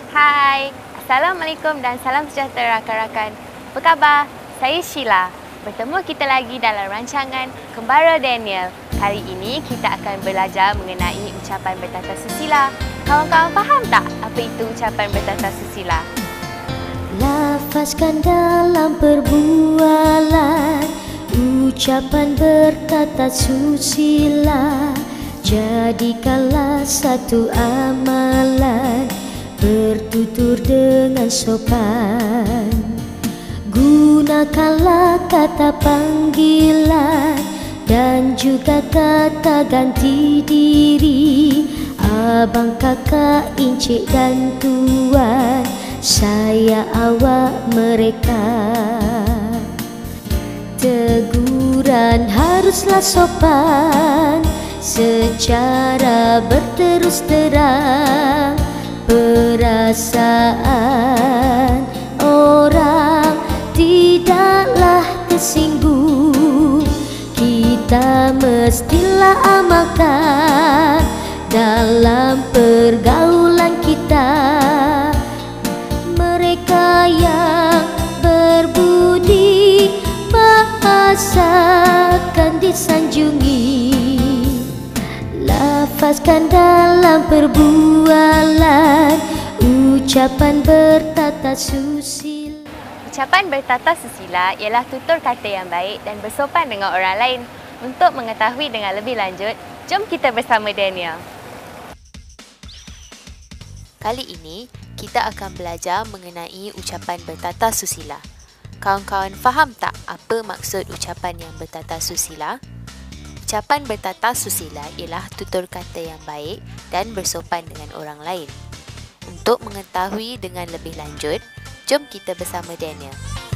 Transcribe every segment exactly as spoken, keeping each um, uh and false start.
Hai, Assalamualaikum dan salam sejahtera rakan-rakan. Apa khabar? Saya Sheila. Bertemu kita lagi dalam rancangan Kembara Daniel. Kali ini kita akan belajar mengenai ucapan bertata susila. Kawan-kawan faham tak apa itu ucapan bertata susila? Lafazkan dalam perbualan ucapan bertata susila. Jadikanlah satu amalan bertutur dengan sopan. Gunakanlah kata panggilan dan juga kata ganti diri. Abang, kakak, encik dan tuan, saya, awak, mereka. Teguran haruslah sopan secara berterus terang. Perasaan orang tidaklah tersinggung. Kita mestilah amalkan dalam pergaulan kita. Mereka yang berbudi bahasa kan disanjungi. Lafazkan dalam perbualan ucapan bertata susila. Ucapan bertata susila ialah tutur kata yang baik dan bersopan dengan orang lain. Untuk mengetahui dengan lebih lanjut, jom kita bersama Daniel. Kali ini, kita akan belajar mengenai ucapan bertata susila. Kawan-kawan faham tak apa maksud ucapan yang bertata susila? Ucapan bertata susila ialah tutur kata yang baik dan bersopan dengan orang lain. Untuk mengetahui dengan lebih lanjut, jom kita bersama Daniel.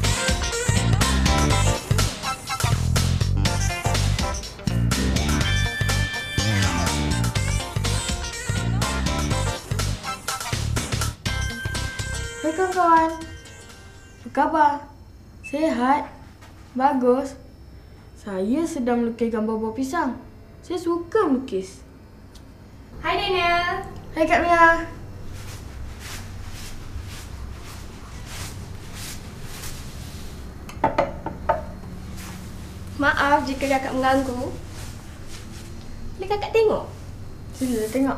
Hai kawan-kawan, apa khabar? Sehat? Bagus? Saya sedang melukis gambar buah pisang. Saya suka melukis. Hai Daniel. Hai Kak Mia. Maaf jika kakak mengganggu. Boleh kakak tengok? Sila tengok.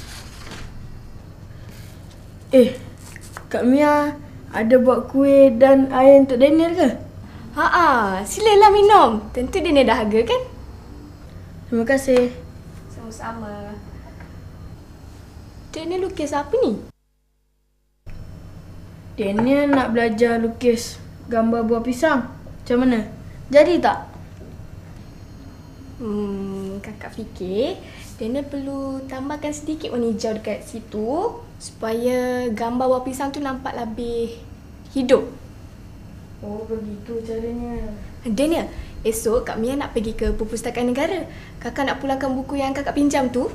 Eh, Kak Mia ada buat kuih dan air untuk Daniel ke? Haa, silalah minum. Tentu dia ni dahaga kan? Terima kasih. Sama-sama. Dia ni lukis apa ni? Daniel nak belajar lukis gambar buah pisang. Macam mana? Jadi tak? Hmm, kakak fikir Daniel perlu tambahkan sedikit warna hijau dekat situ supaya gambar buah pisang tu nampak lebih hidup. Oh, begitu caranya. Daniel, esok Kak Mia nak pergi ke Perpustakaan Negara. Kakak nak pulangkan buku yang kakak pinjam tu.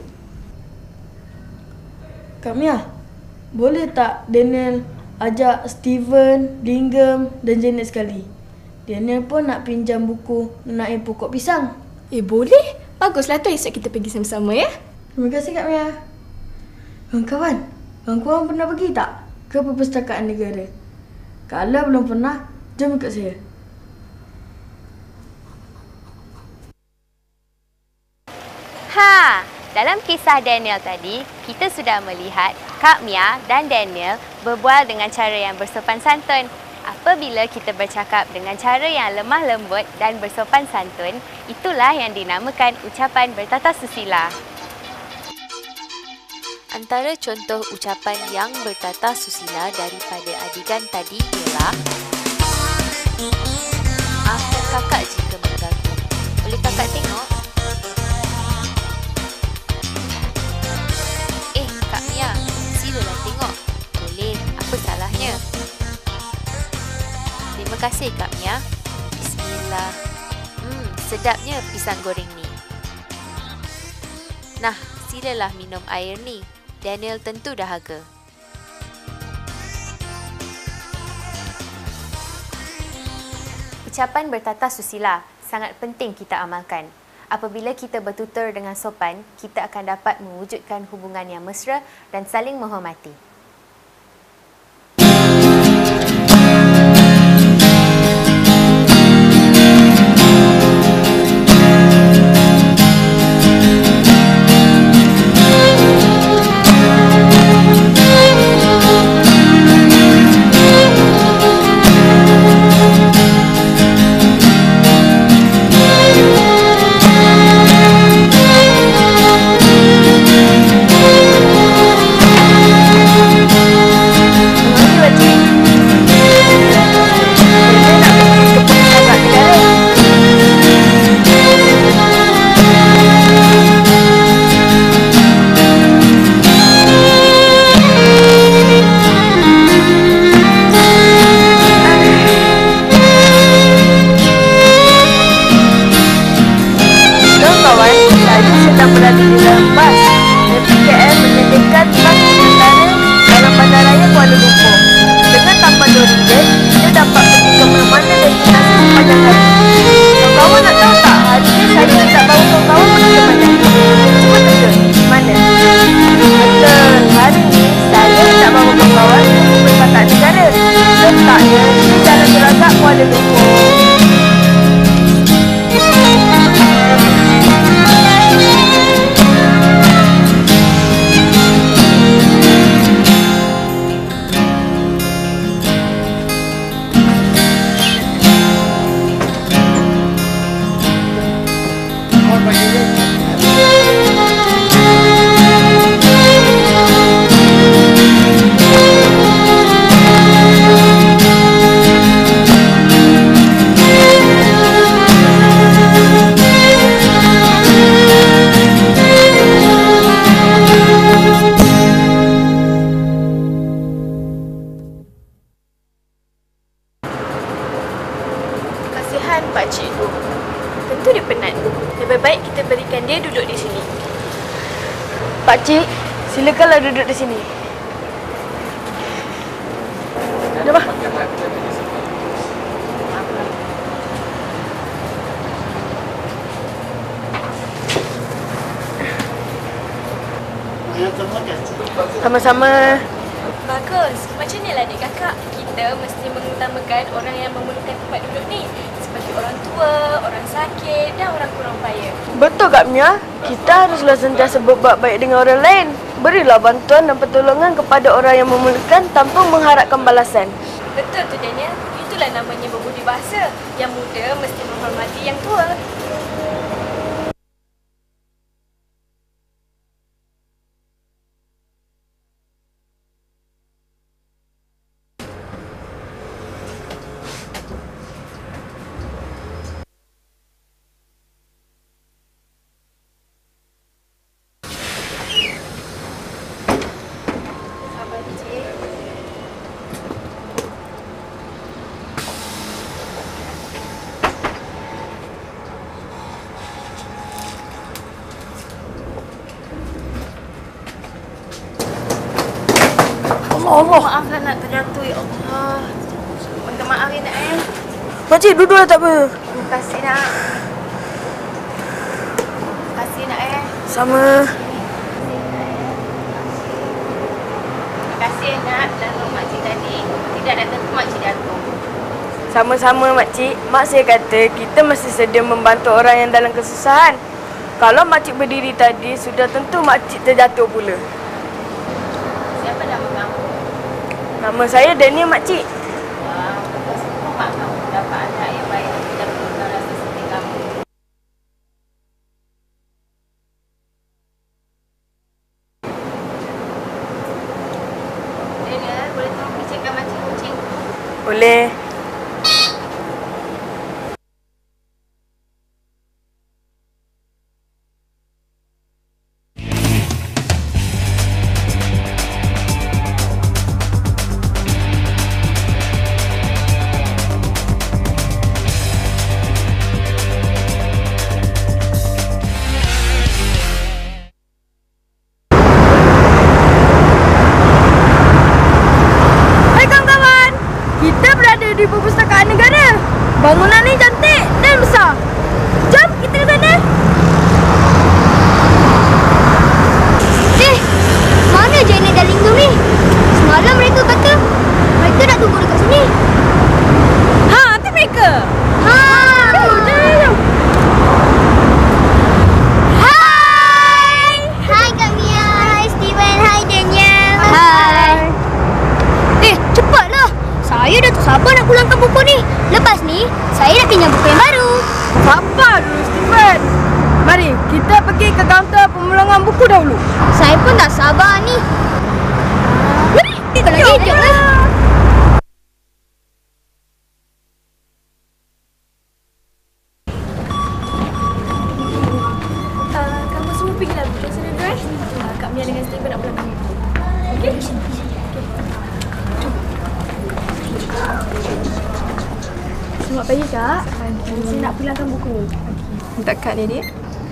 Kak Mia, boleh tak Daniel ajak Steven, Bingham dan Janet sekali? Daniel pun nak pinjam buku mengenai pokok pisang. Eh, boleh. Baguslah tu, esok kita pergi sama-sama ya. Terima kasih Kak Mia. Kawan-kawan, kawan-kawan pernah pergi tak ke Perpustakaan Negara? Kalau belum pernah, jom ikut saya. Ha, dalam kisah Daniel tadi, kita sudah melihat Kak Mia dan Daniel berbual dengan cara yang bersopan santun. Apabila kita bercakap dengan cara yang lemah lembut dan bersopan santun, itulah yang dinamakan ucapan bertata susila. Antara contoh ucapan yang bertata susila daripada adegan tadi ialah maafkan kakak jika mengganggu. Boleh kakak tengok? Eh, Kak Mia, silalah tengok. Boleh, apa salahnya? Terima kasih Kak Mia. Bismillah. Hmm, sedapnya pisang goreng ni. Nah, silalah minum air ni. Daniel tentu dahaga. Ucapan bertata susila sangat penting kita amalkan. Apabila kita bertutur dengan sopan, kita akan dapat mewujudkan hubungan yang mesra dan saling menghormati. Makcik, silakanlah duduk di sini. Ada apa? Sama-sama. Bagus. Macam ni lah adik kakak. Kita mesti mengutamakan orang yang memerlukan tempat duduk ni. Seperti orang tua, orang sakit dan orang kurang upaya. Betul Kak Mia. Kita haruslah sentiasa berbuat baik dengan orang lain. Berilah bantuan dan pertolongan kepada orang yang memerlukan tanpa mengharapkan balasan. Betul tu Daniel. Itulah namanya berbudi bahasa. Yang muda mesti menghormati yang tua. Allah. Maaflah nak terjatuh, ya Allah. Minta maaf ya nak eh. Makcik, duduklah tak apa. Terima kasih nak. Terima kasih nak eh. Sama. Terima kasih nak dan makcik tadi. Tidak datang tu makcik jatuh. Sama-sama makcik. Mak saya kata kita mesti sedia membantu orang yang dalam kesusahan. Kalau makcik berdiri tadi, sudah tentu makcik terjatuh pula. Siapa nama kamu? Nama saya Daniel makcik. Wah, betul semua mak kamu dapat anak yang baik dan tidak perlukan rasa sedih kamu. Daniel, boleh tolong bincangkan makcik kucing? Boleh. Di Perpustakaan Negara. Bangunan ni cantik dan besar. Jom kita ke sana. Eh, mana Janet dan Lingdom ni? Semalam mereka kata mereka nak tunggu dekat sini. Ha, tu mereka. Ha. Jom, jom, jom. Hai. Hai Kak Mia. Hai Steven. Hai Daniel. Hai. Eh, cepatlah. Saya dah tak sabar nak pulangkan buku ni. Lepas ni, saya nak pinjam buku yang baru. Sabar dulu, Steven. Mari, kita pergi ke kaunter pemulangan buku dahulu. Saya pun tak sabar ni. Mari, kita lagi jom lah. Uh, kamu semua pergilah duduk sana dulu eh. Uh, Kak Mia dengan Steven nak pulangkan buku. Okey? Selamat pagi Kak. Saya nak pulangkan buku. Minta kad dia dia.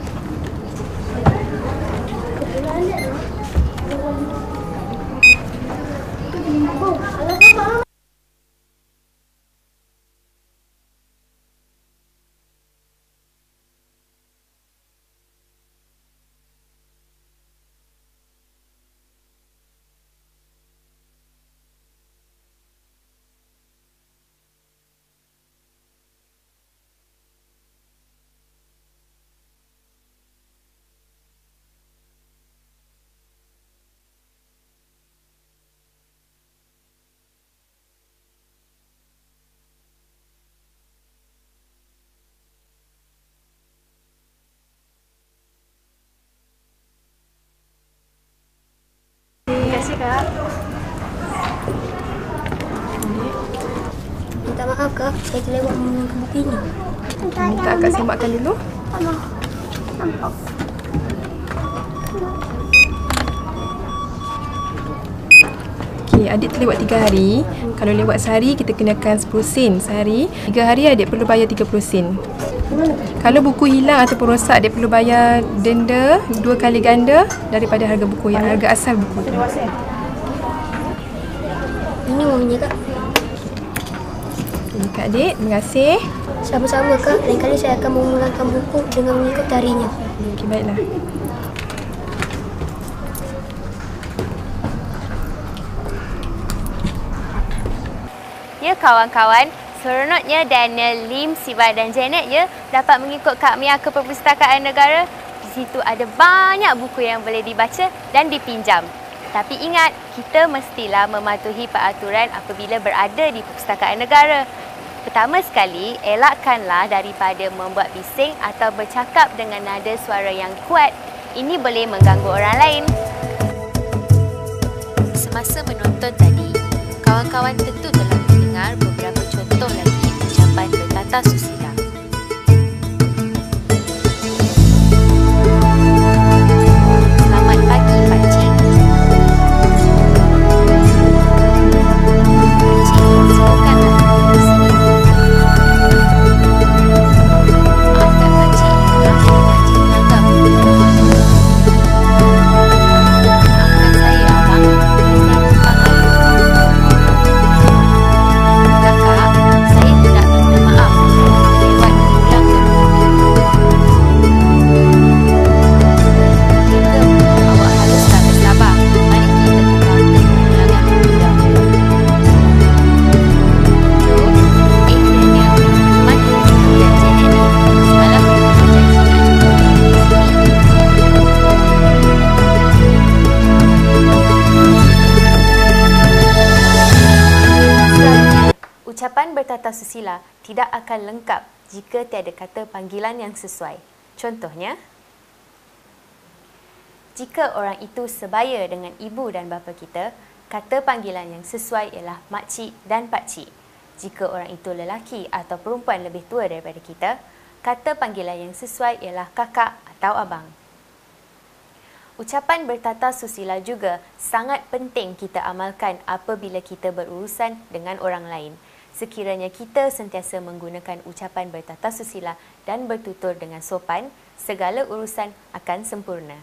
Terima kasih Kak. Minta maaf Kak, saya terlewat menggunakan buku ini. Minta Kak sembahkan dulu. Nampak. Okey, Okey, adik terlewat tiga hari. Kalau lewat sehari, kita kenakan sepuluh sen sehari. Tiga hari, adik perlu bayar tiga puluh sen. Kalau buku hilang ataupun rosak, adik perlu bayar denda dua kali ganda daripada harga buku, yang harga asal buku tu. Ini uangnya, Kak. Ini Kak Adik, terima kasih. Sama-sama, Kak. Lain kali saya akan memulangkan buku dengan mengikut tarinya. Okey, baiklah. Ya kawan-kawan, seronoknya Daniel, Lim, Siva dan Janet ya dapat mengikut Kak Mia ke Perpustakaan Negara. Di situ ada banyak buku yang boleh dibaca dan dipinjam. Tapi ingat, kita mestilah mematuhi peraturan apabila berada di Perpustakaan Negara. Pertama sekali, elakkanlah daripada membuat bising atau bercakap dengan nada suara yang kuat. Ini boleh mengganggu orang lain. Semasa menonton tadi, kawan-kawan tentu telah mendengar beberapa contoh lagi ucapan bertata susila. Selamat pagi, Pakcik. Pakcik, silakanlah di sini. Maafkan Pakcik, langsung Pakcik menganggap. Maafkan saya, Abang. Saya terpanggil. Kakak, saya tidak minta maaf kerana terlewat diulang Dinggem, awak harus tak bersabar. Mari kita ke kaunter pengulangan undang. Jo, eh Daniel, mana Ju dan Janet ni? Semalam mereka berjanji nak jumpa kami di sini. Selanjutnya, ucapan bertata susila tidak akan lengkap jika tiada kata panggilan yang sesuai. Contohnya, jika orang itu sebaya dengan ibu dan bapa kita, kata panggilan yang sesuai ialah makcik dan pakcik. Jika orang itu lelaki atau perempuan lebih tua daripada kita, kata panggilan yang sesuai ialah kakak atau abang. Ucapan bertata susila juga sangat penting kita amalkan apabila kita berurusan dengan orang lain. Sekiranya kita sentiasa menggunakan ucapan bertata susila dan bertutur dengan sopan, segala urusan akan sempurna.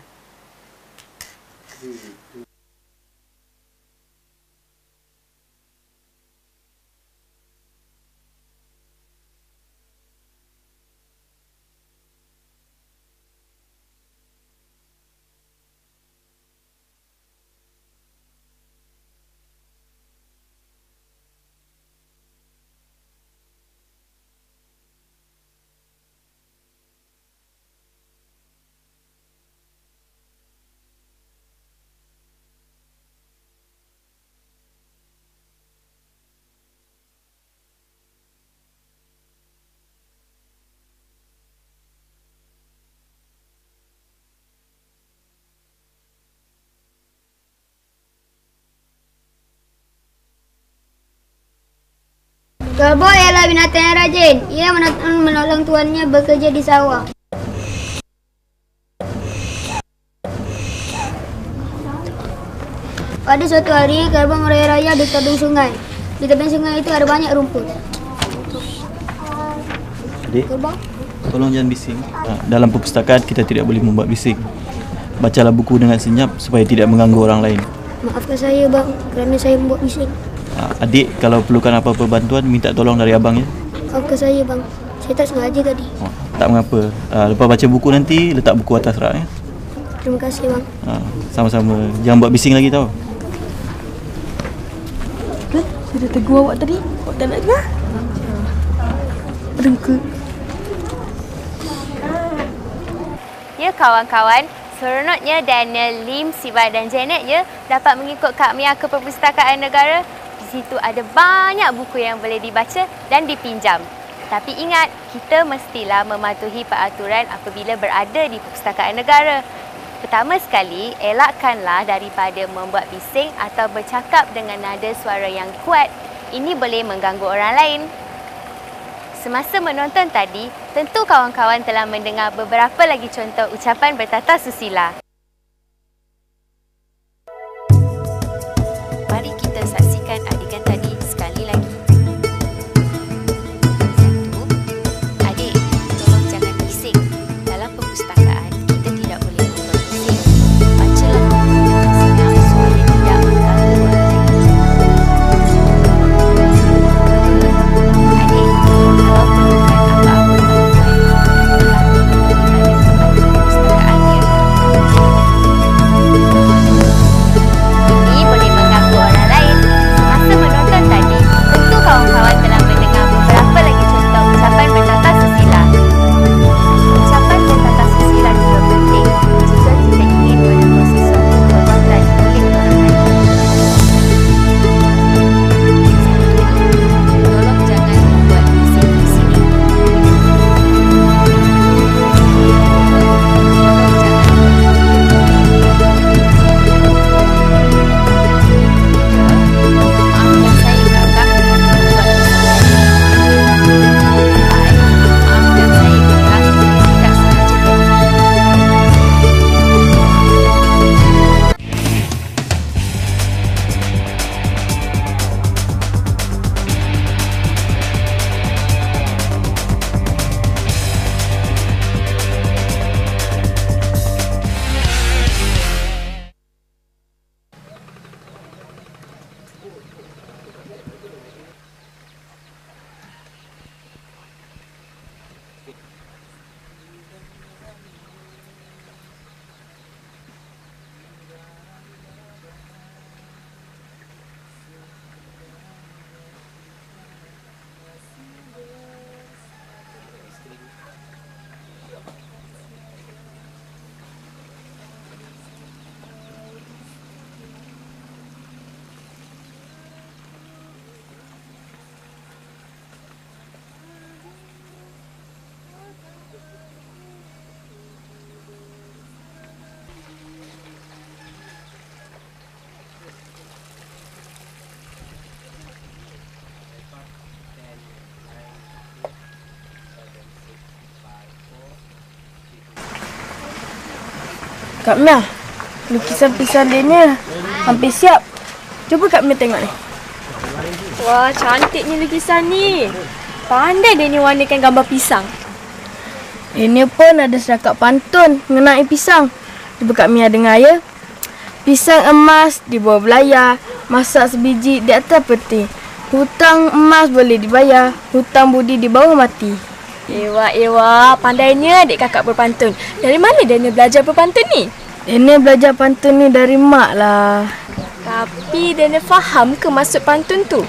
Kerbau ialah binatang yang rajin. Ia menolong, menolong tuannya bekerja di sawah. Pada suatu hari, kerbau meraya-raya di tebing sungai. Di tebing sungai itu ada banyak rumput. Adik, Kerbau? tolong jangan bising. Dalam perpustakaan kita tidak boleh membuat bising. Bacalah buku dengan senyap supaya tidak mengganggu orang lain. Maafkan saya, bang, kerana saya membuat bising. Adik, kalau perlukan apa-apa bantuan, minta tolong dari abang ya. Maafkan saya, bang. Saya tak sengaja tadi. Oh, tak mengapa. Lepas baca buku nanti, letak buku atas rak ya. Terima kasih, bang. Sama-sama. Jangan buat bising lagi tau. Eh, saya dah tegur awak tadi. Awak tak nak dengar? Berengkut. Ya kawan-kawan, seronoknya Daniel, Lim, Siva dan Janet ya dapat mengikut Kak Mia ke Perpustakaan Negara. Di situ ada banyak buku yang boleh dibaca dan dipinjam. Tapi ingat, kita mestilah mematuhi peraturan apabila berada di Perpustakaan Negara. Pertama sekali, elakkanlah daripada membuat bising atau bercakap dengan nada suara yang kuat. Ini boleh mengganggu orang lain. Semasa menonton tadi, tentu kawan-kawan telah mendengar beberapa lagi contoh ucapan bertata susila. Mari kita Kak Mia, lukisan pisang Daniel hampir siap. Cuba Kak Mia tengok ni. Wah, cantiknya lukisan ni. Pandai dia ni warnakan gambar pisang. Ini pun ada setakat pantun mengenai pisang. Cuba Kak Mia dengar ya. Pisang emas di bawah belayar, masak sebiji di atas peti. Hutang emas boleh dibayar, hutang budi di bawah mati. Ewa, ewa, pandainya adik kakak berpantun. Dari mana dia ni belajar berpantun ni? Ini belajar pantun ni dari mak lah. Tapi dia ni faham ke maksud pantun tu?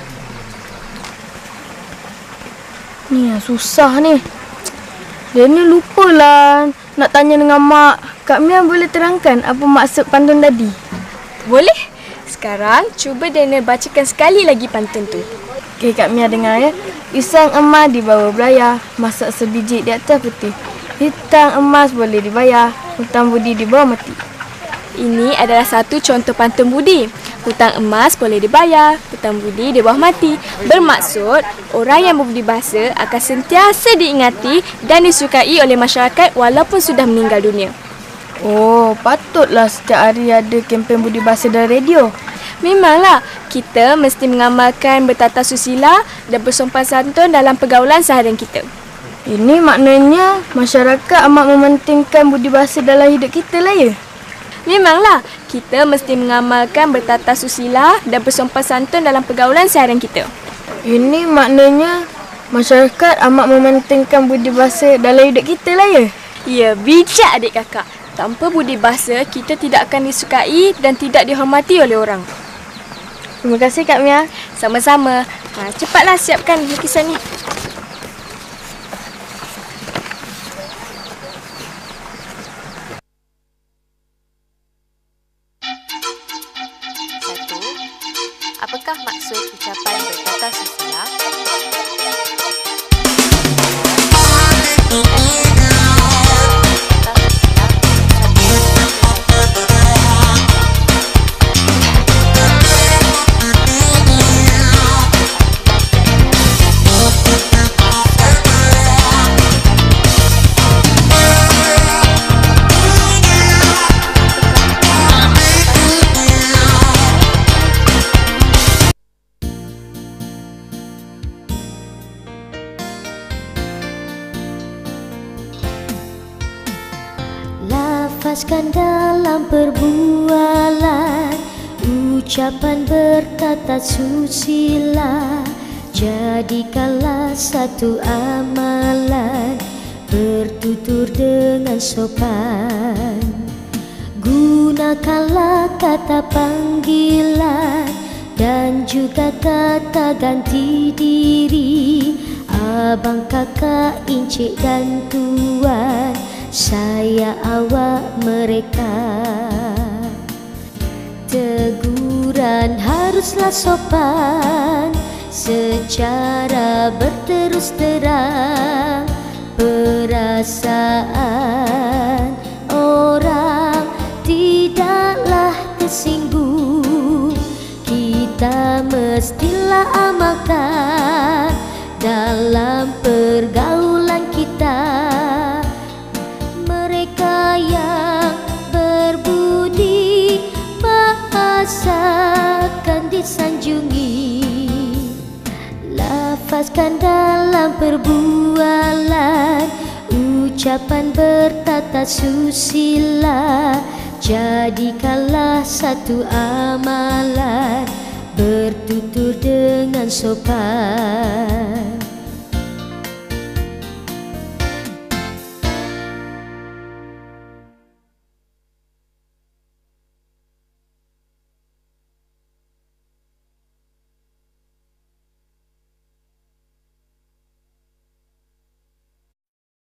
Ni yang susah ni. Dia ni lupalah nak tanya dengan mak. Kak Mia boleh terangkan apa maksud pantun tadi? Boleh. Sekarang cuba Daniel bacakan sekali lagi pantun tu. Okey, Kak Mia dengar ya. Pisang emas di bawah belayar, masak sebiji di atas peti. Hutang emas boleh dibayar, hutang budi di bawah mati. Ini adalah satu contoh pantun budi. Hutang emas boleh dibayar, hutang budi di bawah mati. Bermaksud, orang yang berbudi bahasa akan sentiasa diingati dan disukai oleh masyarakat walaupun sudah meninggal dunia. Oh, patutlah setiap hari ada kempen budi bahasa dalam radio. Memanglah, kita mesti mengamalkan bertata susila dan bersopan santun dalam pergaulan seharian kita. Ini maknanya masyarakat amat mementingkan budi bahasa dalam hidup kita lah ya? Memanglah, kita mesti mengamalkan bertata susila dan bersopan santun dalam pergaulan seharian kita. Ini maknanya masyarakat amat mementingkan budi bahasa dalam hidup kita lah ya? Ya, bijak adik kakak. Tanpa budi bahasa, kita tidak akan disukai dan tidak dihormati oleh orang. Terima kasih Kak Mia. Sama-sama. Ha, cepatlah siapkan lukisan ni. Satu. Apakah maksud ucapan bertata susila? Lafazkan dalam perbualan ucapan bertata susila. Jadikanlah satu amalan bertutur dengan sopan. Gunakanlah kata panggilan dan juga kata ganti diri. Abang, kakak, encik dan tuan, saya, awak, mereka. Teguran haruslah sopan secara berterus terang. Perasaan orang tidaklah tersinggung. Kita mestilah amalkan dalam pergaulan kita. Mereka yang berbudi bahasa akan disanjungi. Lafazkan dalam perbualan ucapan bertata susila. Jadikanlah satu amalan bertutur dengan sopan.